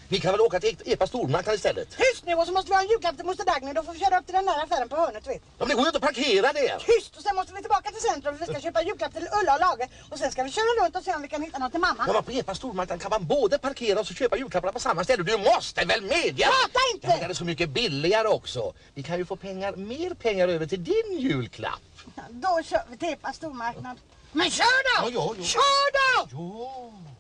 Vi kan väl åka till Epa stormarknad istället? Tyst nu, och så måste vi ha en julklapp till moster Dagny. Då får vi köra upp till den där affären på hörnet, vet. Ja, men det går ju inte att parkera där. Tyst, och sen måste vi tillbaka till centrum. Vi ska köpa julklapp till Ulla och Lage. Och sen ska vi köra runt och se om vi kan hitta något till mamma. Ja, men på Epa stormarknad kan man både parkera och så köpa julklapparna på samma ställe. Du måste väl medge? Prata inte! Ja, det är så mycket billigare också. Vi kan ju få mer pengar över till din julklapp. Ja, då kör vi till Epa stormarknad. Men kör då! Ja. Kör då! Jo.